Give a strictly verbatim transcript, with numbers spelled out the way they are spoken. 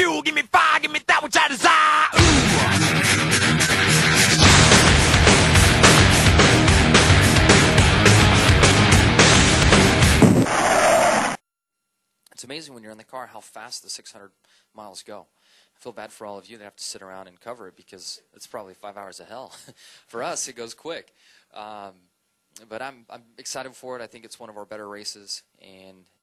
fuel, give me fire, give me that which I desire. Ooh. It's amazing when you're in the car how fast the six hundred miles go. I feel bad for all of you that have to sit around and cover it because it's probably five hours of hell. For us, it goes quick. Um, but I'm, I'm excited for it. I think it's one of our better races, and